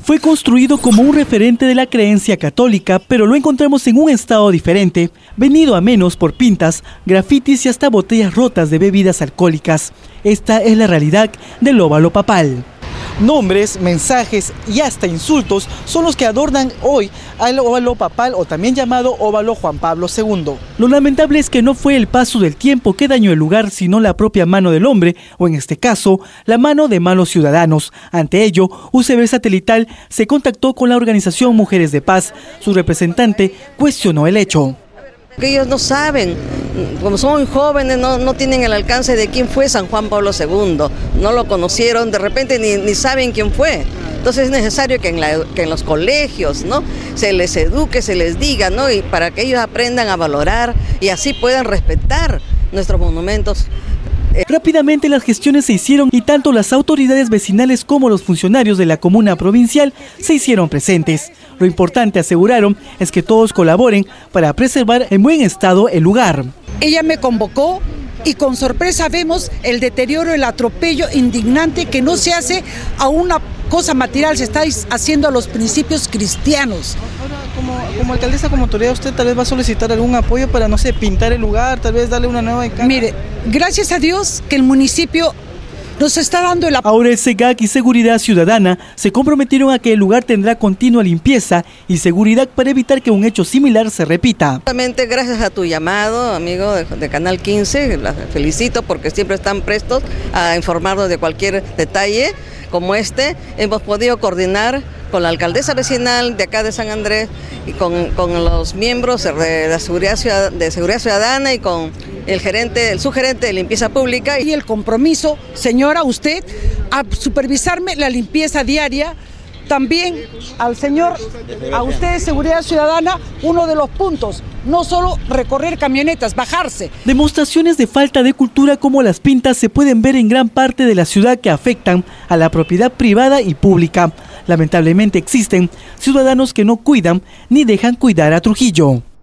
Fue construido como un referente de la creencia católica, pero lo encontramos en un estado diferente, venido a menos por pintas, grafitis y hasta botellas rotas de bebidas alcohólicas. Esta es la realidad del óvalo papal. Nombres, mensajes y hasta insultos son los que adornan hoy al óvalo papal, o también llamado óvalo Juan Pablo II. Lo lamentable es que no fue el paso del tiempo que dañó el lugar, sino la propia mano del hombre, o en este caso, la mano de malos ciudadanos. Ante ello, UCB Satelital se contactó con la organización Mujeres de Paz. Su representante cuestionó el hecho. Que ellos no saben, como son muy jóvenes, no tienen el alcance de quién fue San Juan Pablo II, no lo conocieron, de repente ni saben quién fue. Entonces es necesario que en los colegios, ¿no?, se les eduque, se les diga, ¿no?, y para que ellos aprendan a valorar y así puedan respetar nuestros monumentos. Rápidamente las gestiones se hicieron y tanto las autoridades vecinales como los funcionarios de la comuna provincial se hicieron presentes. Lo importante, aseguraron, es que todos colaboren para preservar en buen estado el lugar. Ella me convocó y con sorpresa vemos el deterioro, el atropello indignante que no se hace a una cosa material, se está haciendo a los principios cristianos. Ahora, como alcaldesa, como autoridad, usted tal vez va a solicitar algún apoyo para, no sé, pintar el lugar, tal vez darle una nueva cara. Mire, gracias a Dios que el municipio nos está dando el apoyo. Ahora el SEGAC y Seguridad Ciudadana se comprometieron a que el lugar tendrá continua limpieza y seguridad para evitar que un hecho similar se repita. Justamente gracias a tu llamado, amigo de Canal 15, las felicito porque siempre están prestos a informarnos de cualquier detalle como este. Hemos podido coordinar con la alcaldesa vecinal de acá de San Andrés y con los miembros de la seguridad ciudadana y con el subgerente de limpieza pública. Y el compromiso, señora, usted, a supervisarme la limpieza diaria. También al señor, a usted de Seguridad Ciudadana, uno de los puntos, no solo recorrer camionetas, bajarse. Demostraciones de falta de cultura como las pintas se pueden ver en gran parte de la ciudad que afectan a la propiedad privada y pública. Lamentablemente existen ciudadanos que no cuidan ni dejan cuidar a Trujillo.